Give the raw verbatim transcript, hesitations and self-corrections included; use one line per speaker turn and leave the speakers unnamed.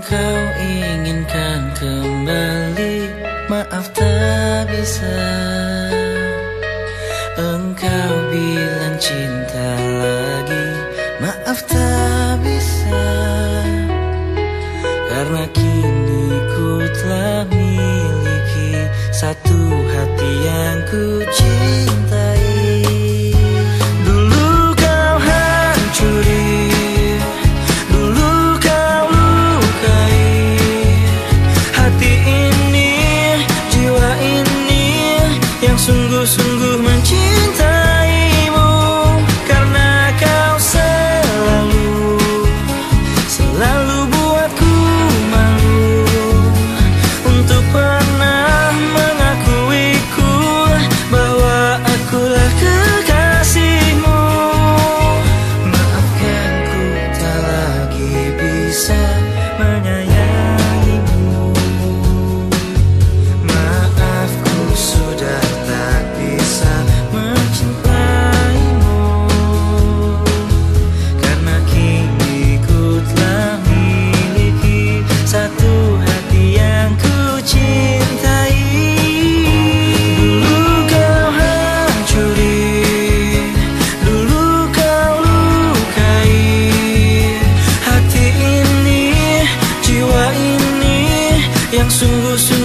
Engkau inginkan kembali, maaf tak bisa. Engkau bilang cinta lagi, maaf tak bisa. Karena kini ku telah miliki satu hati yang ku cintai. Dulu kau hancuri, dulu kau lukai hati ini, jiwa ini yang sungguh-sungguh mencintaimu. Karena kau selalu, selalu buatku malu untuk pernah mengakuiku bahwa akulah kekasihmu. Maafkan ku tak lagi bisa menyayangimu. Maafku sudah tak bisa mencintaimu. Karena kini ku telah miliki satu hati yang ku cintai. Dulu kau hancuri, dulu kau lukai hati ini, jiwa ini yang sungguh-sungguh